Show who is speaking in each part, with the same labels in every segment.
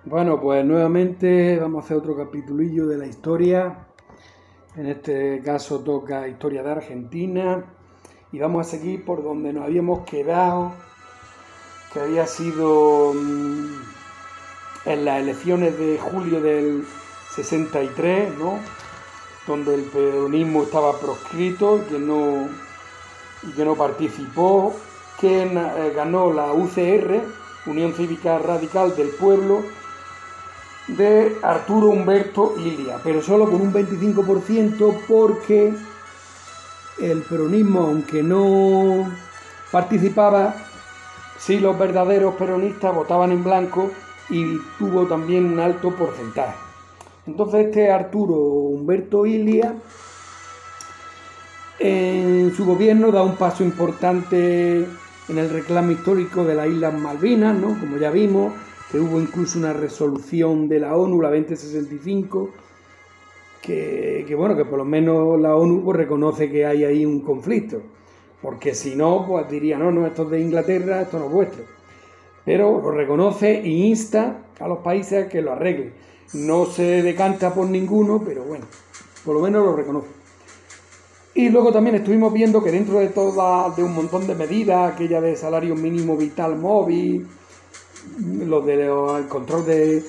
Speaker 1: Bueno, pues nuevamente vamos a hacer otro capitulillo de la historia. En este caso toca historia de Argentina y vamos a seguir por donde nos habíamos quedado, que había sido en las elecciones de julio del 63, ¿no? Donde el peronismo estaba proscrito y que no participó, que ganó la UCR, Unión Cívica Radical del Pueblo, de Arturo Umberto Illia, pero solo con un 25% porque el peronismo, aunque no participaba, sí los verdaderos peronistas votaban en blanco y tuvo también un alto porcentaje. Entonces este Arturo Umberto Illia en su gobierno da un paso importante en el reclamo histórico de las Islas Malvinas, ¿no? Como ya vimos, que hubo incluso una resolución de la ONU, la 2065, que por lo menos la ONU pues reconoce que hay ahí un conflicto, porque si no, pues diría, no, esto es de Inglaterra, esto no es vuestro. Pero lo reconoce e insta a los países a que lo arreglen. No se decanta por ninguno, pero bueno, por lo menos lo reconoce. Y luego también estuvimos viendo que dentro de un montón de medidas, aquella de salario mínimo vital móvil, lo del control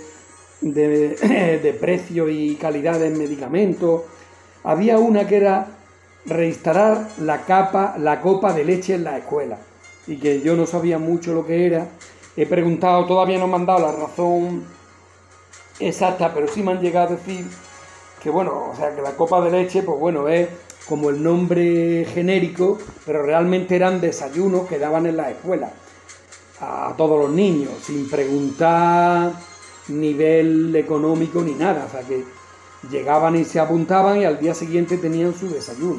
Speaker 1: de precio y calidad de medicamentos, había una que era reinstalar la copa de leche en la escuela, y que yo no sabía mucho lo que era. He preguntado, todavía no me han dado la razón exacta, pero sí me han llegado a decir que que la copa de leche, pues bueno, es como el nombre genérico, pero realmente eran desayunos que daban en las escuelas a todos los niños, sin preguntar nivel económico ni nada. O sea que llegaban y se apuntaban y al día siguiente tenían su desayuno.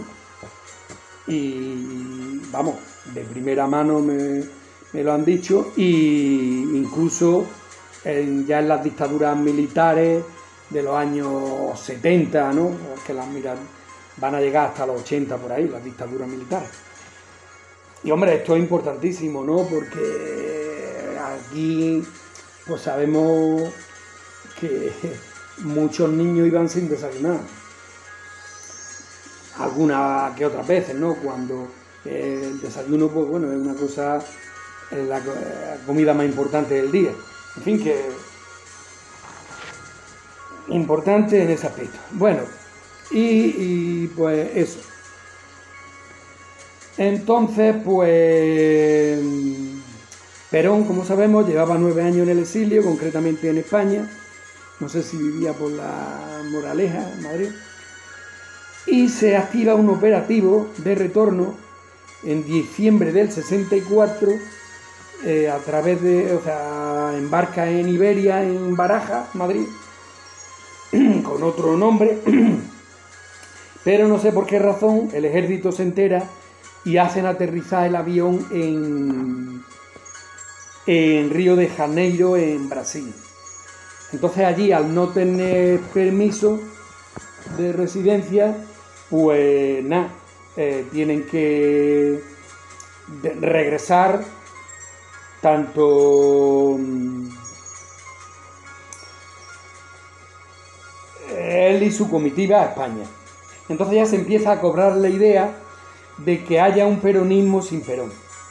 Speaker 1: Y vamos, de primera mano me lo han dicho, y incluso ya en las dictaduras militares de los años 70, ¿no? Que las van a llegar hasta los 80 por ahí, las dictaduras militares. Y hombre, esto es importantísimo, ¿no? Porque aquí pues sabemos que muchos niños iban sin desayunar. Algunas que otras veces, ¿no? Cuando el desayuno, pues bueno, es una cosa, es la comida más importante del día. En fin, que importante en ese aspecto. Bueno, y pues eso. Entonces, pues Perón, como sabemos, llevaba 9 años en el exilio, concretamente en España. No sé si vivía por la Moraleja, en Madrid. Y se activa un operativo de retorno en diciembre del 64, a través embarca en Iberia, en Barajas, Madrid, con otro nombre, pero no sé por qué razón el ejército se entera y hacen aterrizar el avión en Río de Janeiro, en Brasil. Entonces allí, al no tener permiso de residencia, pues nada, tienen que regresar tanto él y su comitiva a España. Entonces ya se empieza a cobrar la idea de que haya un peronismo sin Perón.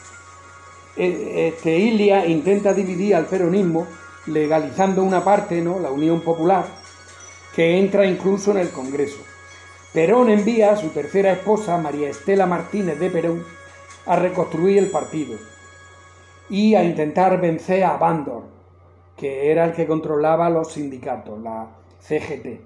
Speaker 1: Illia intenta dividir al peronismo legalizando una parte, ¿no? La Unión Popular, que entra incluso en el Congreso. Perón envía a su tercera esposa, María Estela Martínez de Perón, a reconstruir el partido y a intentar vencer a Bandor, que era el que controlaba los sindicatos, la CGT.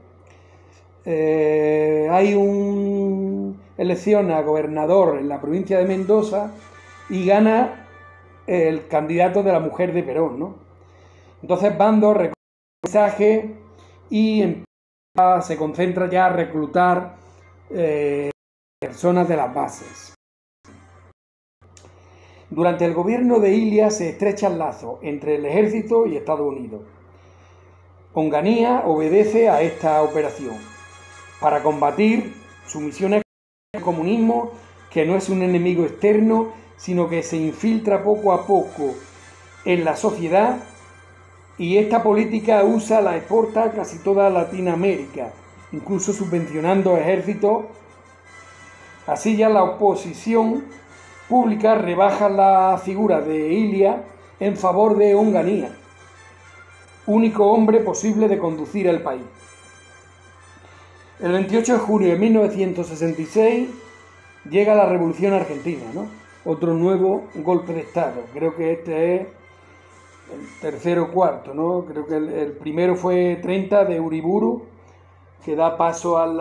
Speaker 1: Hay una elección a gobernador en la provincia de Mendoza y gana el candidato de la mujer de Perón, ¿no? Entonces Bandor recoge el mensaje y se concentra ya a reclutar personas de las bases. Durante el gobierno de Illia se estrechan lazos entre el ejército y Estados Unidos. Onganía obedece a esta operación para combatir su misión es el comunismo, que no es un enemigo externo, sino que se infiltra poco a poco en la sociedad y esta política la exporta casi toda Latinoamérica, incluso subvencionando ejércitos. Así ya la oposición pública rebaja la figura de Ilia en favor de Onganía, único hombre posible de conducir el país. El 28 de junio de 1966 llega la Revolución Argentina, ¿no? Otro nuevo golpe de Estado. Creo que este es el tercero o cuarto, ¿no? Creo que el primero fue 30 de Uriburu, que da paso a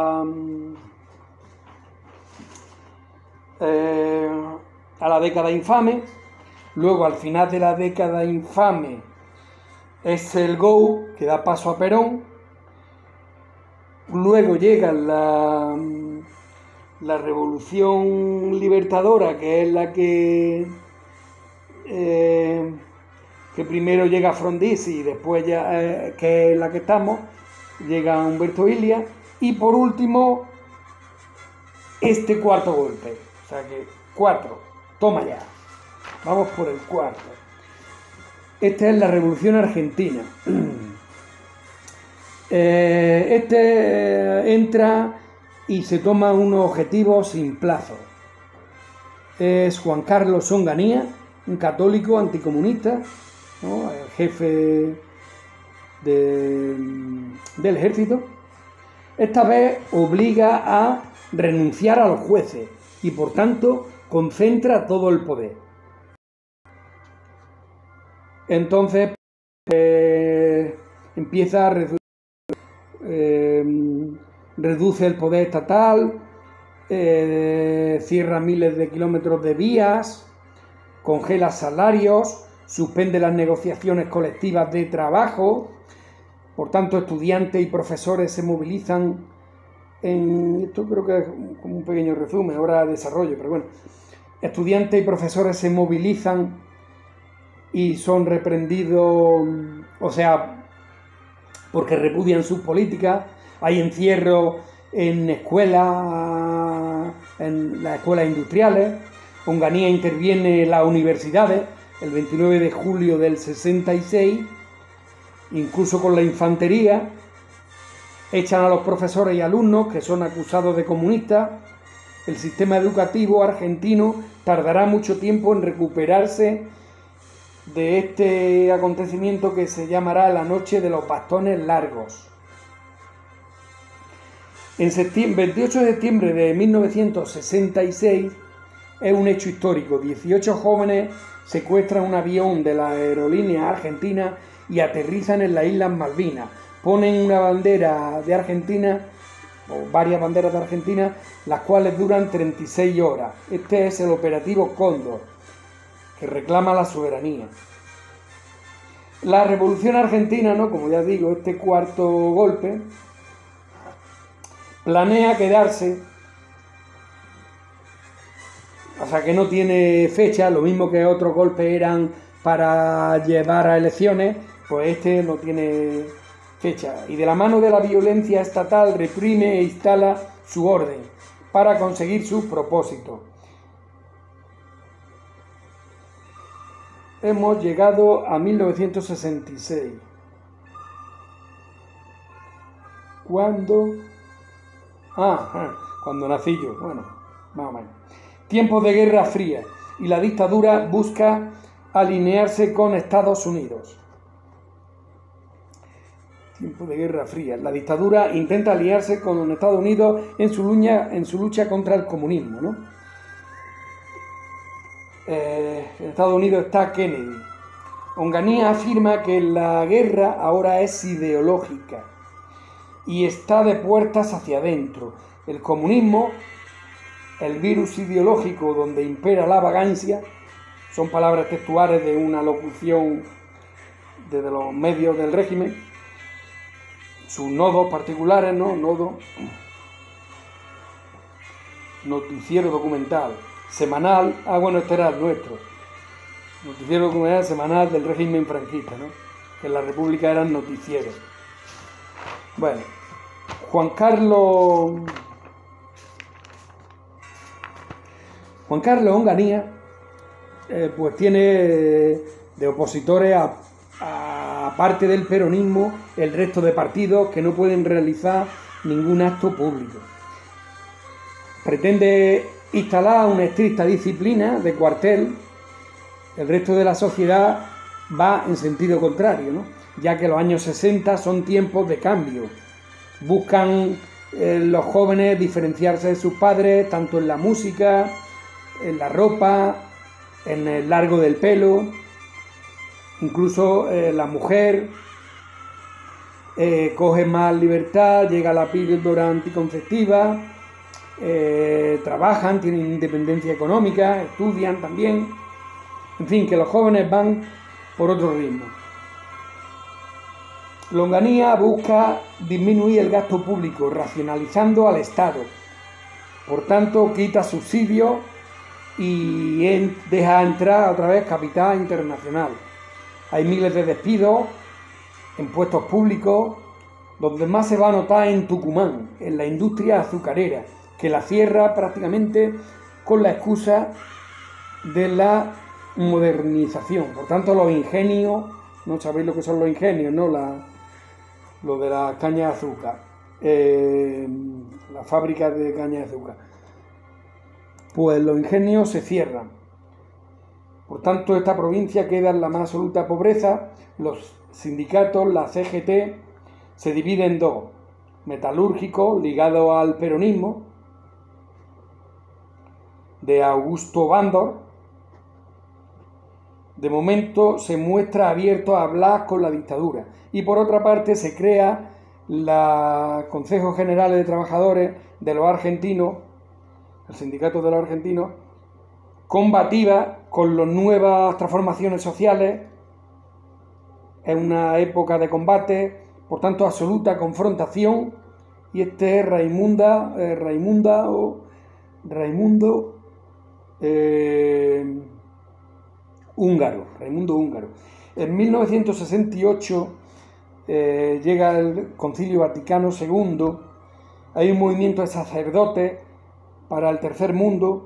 Speaker 1: la década infame. Luego, al final de la década infame, es el GOU, que da paso a Perón. Luego llega la Revolución Libertadora, que es la que primero llega Frondizi y después ya, que es la que estamos, llega Humberto Ilia, y por último este cuarto golpe. O sea que 4, toma ya, vamos por el cuarto. Esta es la Revolución Argentina. Entra y se toma unos objetivos sin plazo. Es Juan Carlos Onganía, un católico anticomunista, ¿no? El jefe del ejército. Esta vez obliga a renunciar a los jueces y por tanto concentra todo el poder. Entonces empieza a reduce el poder estatal, cierra miles de kilómetros de vías, congela salarios, suspende las negociaciones colectivas de trabajo. Por tanto, estudiantes y profesores se movilizan esto creo que es como un pequeño resumen, ahora desarrollo, pero bueno. Estudiantes y profesores se movilizan y son reprendidos, o sea, porque repudian sus políticas. Hay encierro en escuelas, en las escuelas industriales. Onganía interviene en las universidades el 29 de julio del 66, incluso con la infantería. Echan a los profesores y alumnos que son acusados de comunistas. El sistema educativo argentino tardará mucho tiempo en recuperarse de este acontecimiento que se llamará la Noche de los Bastones Largos. En 28 de septiembre de 1966 es un hecho histórico. 18 jóvenes secuestran un avión de la aerolínea argentina y aterrizan en las Islas Malvinas. Ponen una bandera de Argentina, o varias banderas de Argentina, las cuales duran 36 horas. Este es el operativo Cóndor, que reclama la soberanía. La Revolución Argentina, ¿no? Como ya digo, este cuarto golpe, planea quedarse, o sea que no tiene fecha, lo mismo que otros golpes eran para llevar a elecciones, pues este no tiene fecha. Y de la mano de la violencia estatal reprime e instala su orden para conseguir sus propósitos. Hemos llegado a 1966. ¿Cuándo? Cuando nací yo. Bueno, más o menos. Tiempos de Guerra Fría y la dictadura busca alinearse con Estados Unidos. Tiempos de Guerra Fría. La dictadura intenta aliarse con Estados Unidos en su lucha contra el comunismo, ¿no? En Estados Unidos está Kennedy. Onganía afirma que la guerra ahora es ideológica y está de puertas hacia adentro. El comunismo, el virus ideológico donde impera la vagancia, son palabras textuales de una locución desde los medios del régimen, sus nodos particulares, ¿no? Noticiero documental, semanal, bueno, este era el nuestro, noticiero documental semanal del régimen franquista, ¿no? Que en la República eran noticieros. Bueno, Juan Carlos Onganía, pues tiene de opositores a aparte del peronismo, el resto de partidos que no pueden realizar ningún acto público. Pretende instalar una estricta disciplina de cuartel. El resto de la sociedad va en sentido contrario, ¿no? Ya que los años 60 son tiempos de cambio. Buscan los jóvenes diferenciarse de sus padres, tanto en la música, en la ropa, en el largo del pelo. Incluso la mujer coge más libertad, llega a la píldora anticonceptiva, trabajan, tienen independencia económica, estudian también. En fin, que los jóvenes van por otro ritmo. Longanía busca disminuir el gasto público, racionalizando al Estado. Por tanto, quita subsidios y deja entrar otra vez capital internacional. Hay miles de despidos en puestos públicos. Donde más se va a notar en Tucumán, en la industria azucarera, que la cierra prácticamente con la excusa de la modernización. Por tanto, los ingenios, no sabéis lo que son los ingenios, ¿no? Lo de la caña de azúcar, las fábricas de caña de azúcar. Pues los ingenios se cierran. Por tanto, esta provincia queda en la más absoluta pobreza. Los sindicatos, la CGT, se dividen en dos: metalúrgico, ligado al peronismo, de Augusto Bandor. De momento se muestra abierto a hablar con la dictadura. Y por otra parte se crea la Consejo General de Trabajadores de los Argentinos, el sindicato de los argentinos, combativa con las nuevas transformaciones sociales. Es una época de combate, por tanto absoluta confrontación, y este es Raimundo Húngaro. En 1968 llega el Concilio Vaticano II, hay un movimiento de sacerdotes para el tercer mundo,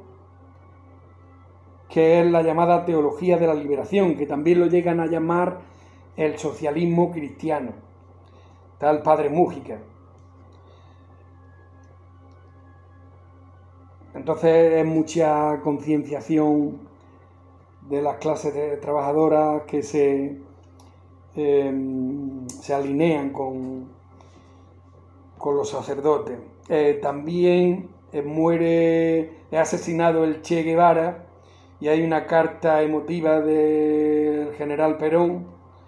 Speaker 1: que es la llamada teología de la liberación, que también lo llegan a llamar el socialismo cristiano. Está el padre Mújica. Entonces es mucha concienciación de las clases trabajadoras que se alinean con los sacerdotes. También es asesinado el Che Guevara, y hay una carta emotiva del general Perón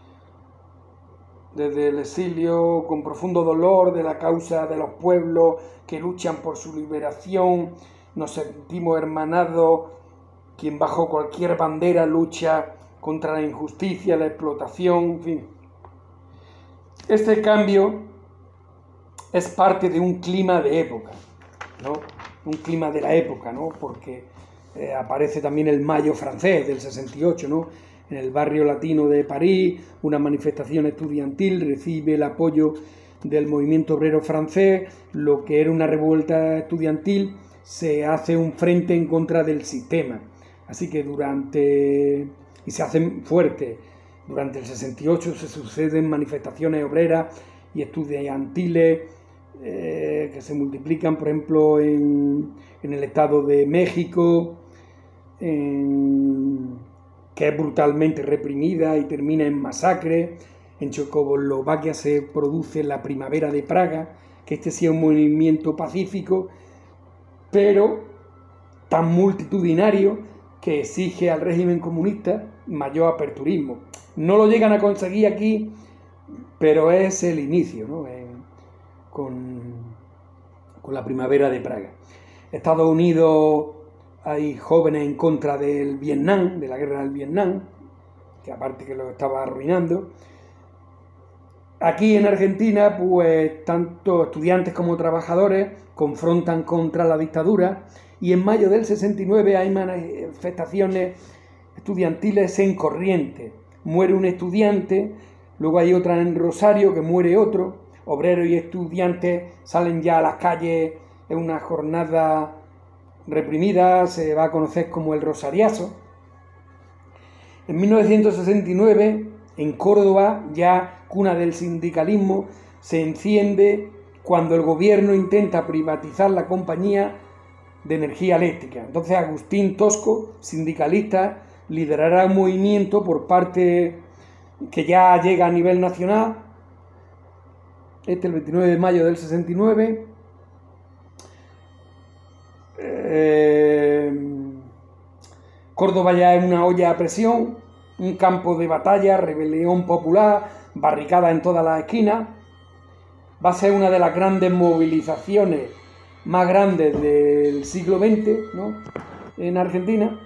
Speaker 1: desde el exilio: con profundo dolor de la causa de los pueblos que luchan por su liberación, nos sentimos hermanados, quien bajo cualquier bandera lucha contra la injusticia, la explotación, en fin. Este cambio es parte de un clima de época, ¿no? Un clima de la época, ¿no? Porque aparece también el Mayo francés del 68, ¿no? En el barrio latino de París, una manifestación estudiantil recibe el apoyo del movimiento obrero francés. Lo que era una revuelta estudiantil se hace un frente en contra del sistema. Así que y se hacen fuertes. Durante el 68 se suceden manifestaciones obreras y estudiantiles que se multiplican, por ejemplo, en el Estado de México, que es brutalmente reprimida y termina en masacre. En Checoslovaquia se produce la Primavera de Praga, que este sí es un movimiento pacífico, pero tan multitudinario que exige al régimen comunista mayor aperturismo. No lo llegan a conseguir aquí, pero es el inicio, ¿no? Con la Primavera de Praga. Estados Unidos, hay jóvenes en contra del Vietnam, de la guerra del Vietnam, que aparte que lo estaba arruinando. Aquí en Argentina, pues tanto estudiantes como trabajadores confrontan contra la dictadura, y en mayo del 69 hay manifestaciones estudiantiles en Corrientes. Muere un estudiante, luego hay otra en Rosario que muere otro. Obreros y estudiantes salen ya a las calles en una jornada reprimida, se va a conocer como el Rosariazo. En 1969, en Córdoba, ya cuna del sindicalismo, se enciende cuando el gobierno intenta privatizar la compañía de energía eléctrica. Entonces Agustín Tosco, sindicalista, liderará un movimiento por parte que ya llega a nivel nacional, el 29 de mayo del 69. Córdoba ya es una olla a presión, un campo de batalla, rebelión popular, barricada en todas las esquinas. Va a ser una de las grandes movilizaciones más grandes del siglo XX, ¿no?, en Argentina.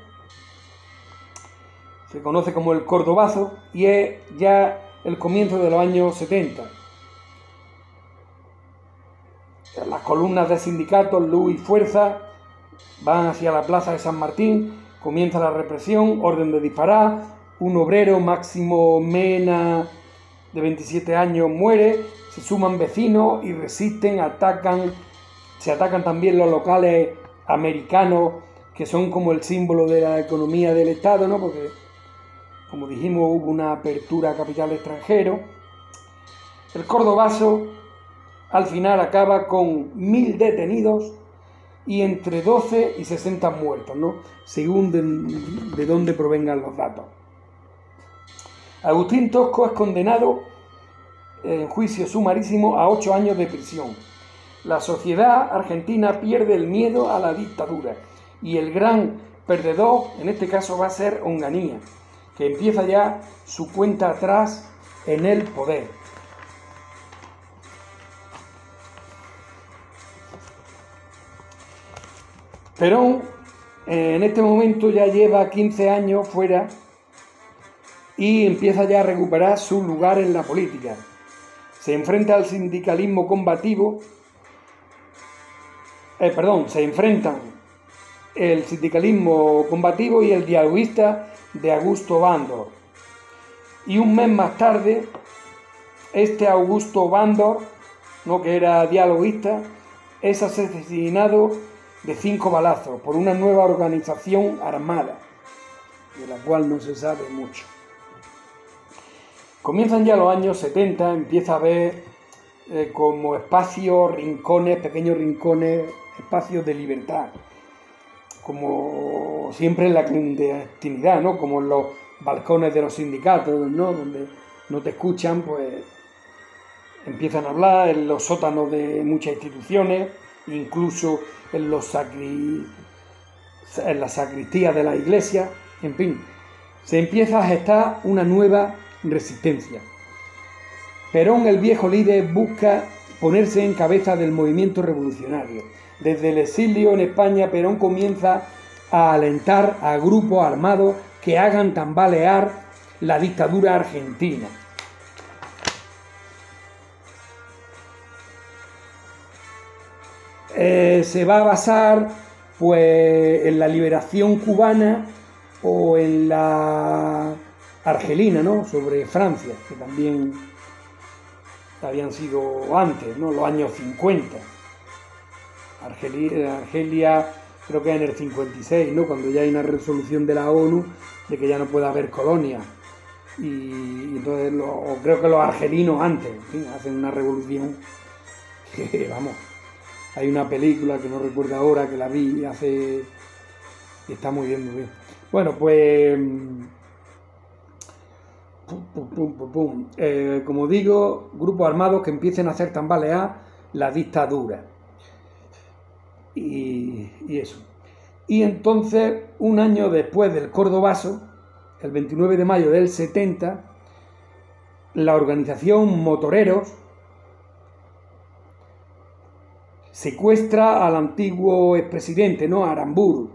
Speaker 1: Se conoce como el Cordobazo y es ya el comienzo de los años 70. Las columnas de sindicatos, Luz y Fuerza, van hacia la plaza de San Martín, comienza la represión, orden de disparar, un obrero, Máximo Mena, de 27 años, muere, se suman vecinos y resisten, se atacan también los locales americanos, que son como el símbolo de la economía del Estado, ¿no?, porque, como dijimos, hubo una apertura a capital extranjero. El Cordobazo al final acaba con 1000 detenidos y entre 12 y 60 muertos, ¿no?, según de dónde provengan los datos. Agustín Tosco es condenado en juicio sumarísimo a 8 años de prisión. La sociedad argentina pierde el miedo a la dictadura y el gran perdedor en este caso va a ser Onganía, que empieza ya su cuenta atrás en el poder. Perón en este momento ya lleva 15 años fuera y empieza ya a recuperar su lugar en la política. Se enfrenta al sindicalismo combativo, se enfrentan el sindicalismo combativo y el dialoguista de Augusto Bandor. Y un mes más tarde, este Augusto Bandor, ¿no?, que era dialoguista, es asesinado de 5 balazos por una nueva organización armada, de la cual no se sabe mucho. Comienzan ya los años 70, empieza a haber como espacios, rincones, pequeños rincones, espacios de libertad, como siempre en la clandestinidad, ¿no?, como en los balcones de los sindicatos, ¿no?, donde no te escuchan, pues empiezan a hablar, en los sótanos de muchas instituciones, incluso en las sacristías de la iglesia, en fin, se empieza a gestar una nueva resistencia. Perón, el viejo líder, busca ponerse en cabeza del movimiento revolucionario. Desde el exilio en España, Perón comienza a alentar a grupos armados que hagan tambalear la dictadura argentina. Se va a basar pues en la liberación cubana o en la argelina, ¿no?, sobre Francia, que también habían sido antes, ¿no?, los años 50. Argelia creo que es en el 56, ¿no?, cuando ya hay una resolución de la ONU de que ya no puede haber colonias. Y entonces creo que los argelinos antes, en fin, hacen una revolución que, vamos, hay una película que no recuerdo ahora, que la vi hace... y está muy bien, muy bien. Bueno, pues... como digo, grupos armados que empiecen a hacer tambalear la dictadura. Y eso. Y entonces, un año después del Cordobazo, el 29 de mayo del 70, la organización Motoreros secuestra al antiguo expresidente, ¿no?, Aramburu.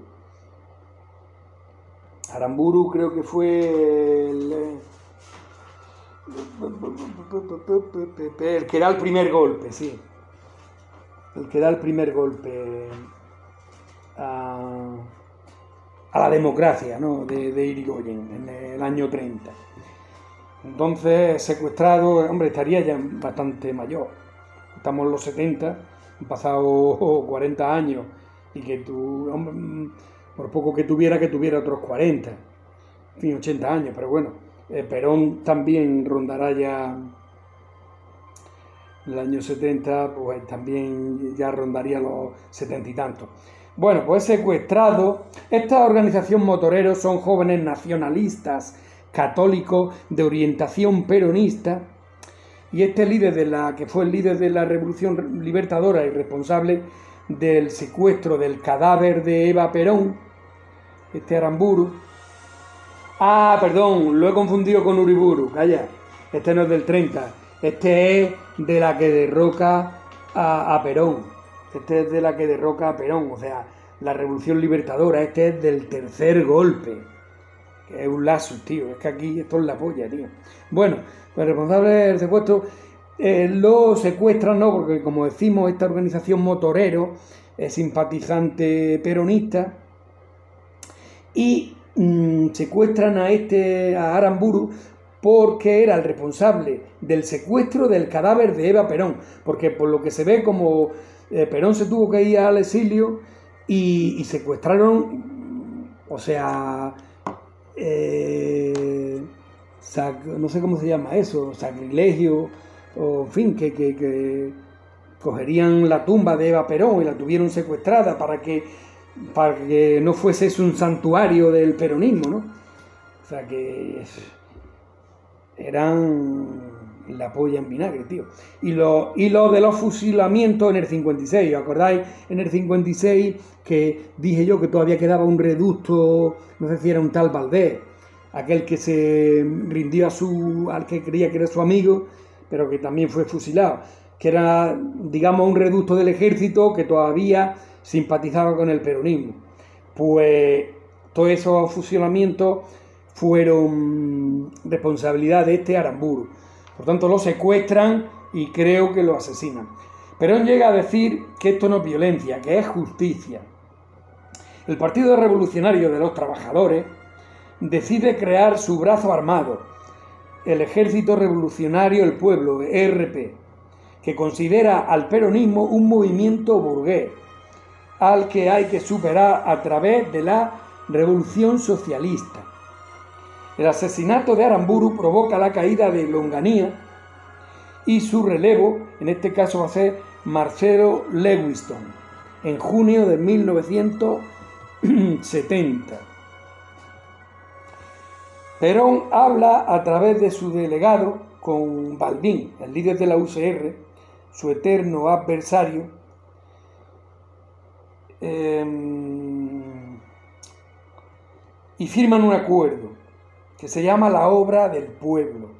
Speaker 1: Aramburu creo que fue el que da el primer golpe, sí. El que da el primer golpe a la democracia, ¿no?, de Irigoyen en el año 30. Entonces, secuestrado, hombre, estaría ya bastante mayor. Estamos en los 70, han pasado 40 años y que tú, hombre, por poco que tuviera otros 40, en fin, 80 años, pero bueno, Perón también rondará ya el año 70, pues también ya rondaría los 70 y tantos. Bueno, pues secuestrado. Esta organización motoreros son jóvenes nacionalistas católicos de orientación peronista, y este líder que fue el líder de la Revolución Libertadora y responsable del secuestro del cadáver de Eva Perón, este Aramburu. Ah, perdón, lo he confundido con Uriburu, calla, este no es del 30, este es de la que derroca a Perón, este es de la que derroca a Perón, o sea, la Revolución Libertadora, este es del tercer golpe, que es un lazo, tío, es que aquí esto es la polla, tío. Bueno, el responsable del secuestro lo secuestran, ¿no? Porque como decimos, esta organización motorero es simpatizante peronista, y secuestran a Aramburu porque era el responsable del secuestro del cadáver de Eva Perón, porque por lo que se ve, como Perón se tuvo que ir al exilio y secuestraron, o sea, no sé cómo se llama eso, sacrilegio, o en fin, que cogerían la tumba de Eva Perón y la tuvieron secuestrada para que no fuese eso un santuario del peronismo, ¿no? O sea que eran la polla en vinagre, tío. Y lo de los fusilamientos en el 56, ¿os acordáis? En el 56 que dije yo que todavía quedaba un reducto, no sé si era un tal Valdés, aquel que se rindió al que creía que era su amigo, pero que también fue fusilado, que era, digamos, un reducto del ejército que todavía simpatizaba con el peronismo. Pues todos esos fusilamientos fueron responsabilidad de este Aramburu. Por tanto, lo secuestran y creo que lo asesinan. Perón llega a decir que esto no es violencia, que es justicia. El Partido Revolucionario de los Trabajadores decide crear su brazo armado, el Ejército Revolucionario del Pueblo, ERP, que considera al peronismo un movimiento burgués, al que hay que superar a través de la revolución socialista. El asesinato de Aramburu provoca la caída de Longanía y su relevo, en este caso va a ser Marcelo Lewiston, en junio de 1970. Perón habla a través de su delegado con Balbín, el líder de la UCR, su eterno adversario, y firman un acuerdo que se llama la obra del pueblo,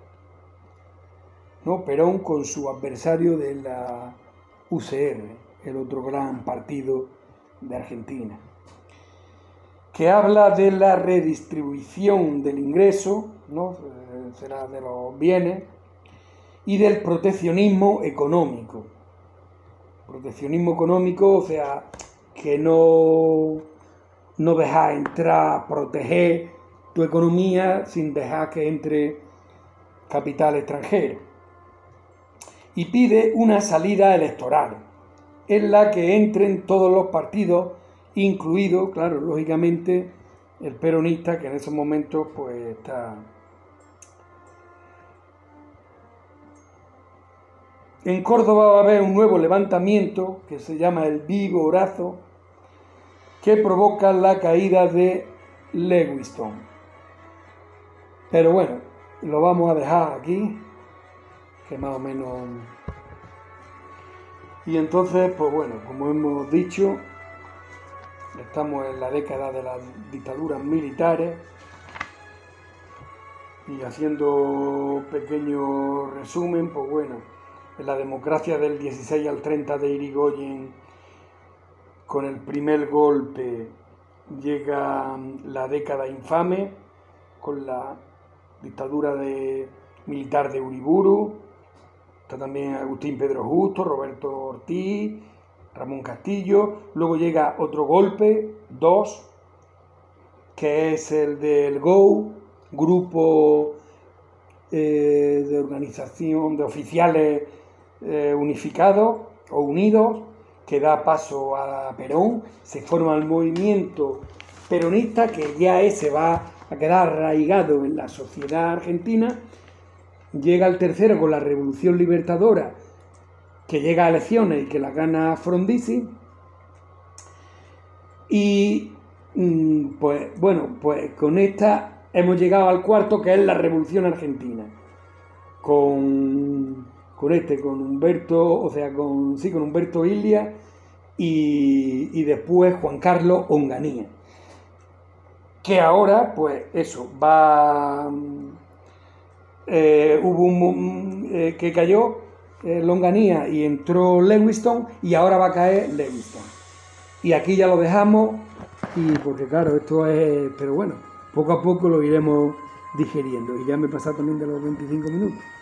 Speaker 1: ¿no? Perón con su adversario de la UCR, el otro gran partido de Argentina, que habla de la redistribución del ingreso, ¿no? Será de los bienes, y del proteccionismo económico. Proteccionismo económico, o sea, que no dejar entrar, proteger tu economía sin dejar que entre capital extranjero. Y pide una salida electoral en la que entren todos los partidos, incluido, claro, lógicamente, el peronista, que en esos momentos pues está. En Córdoba va a haber un nuevo levantamiento que se llama el Vigorazo, que provoca la caída de Lewiston. Pero bueno, lo vamos a dejar aquí, que más o menos. Y entonces, pues bueno, como hemos dicho, estamos en la década de las dictaduras militares, y haciendo pequeño resumen, pues bueno, en la democracia del 16 al 30 de Irigoyen, con el primer golpe llega la década infame, con la dictadura militar de Uriburu. Está también Agustín Pedro Justo, Roberto Ortiz, Ramón Castillo. Luego llega otro golpe, 2, que es el del GO, Grupo de Organización de Oficiales Unificados o Unidos, que da paso a Perón. Se forma el movimiento peronista, que ya se va a quedar arraigado en la sociedad argentina. Llega el tercero con la Revolución Libertadora, que llega a elecciones y que la gana Frondizi. Y pues bueno, pues con esta hemos llegado al cuarto, que es la Revolución Argentina, con Humberto, o sea, con Humberto Ilia y después Juan Carlos Onganía, que ahora, pues eso, va, que cayó Onganía y entró Lewiston, y ahora va a caer Lewiston. Y aquí ya lo dejamos, y porque claro, esto es, pero bueno, poco a poco lo iremos digeriendo, y ya me he pasado también de los 25 minutos.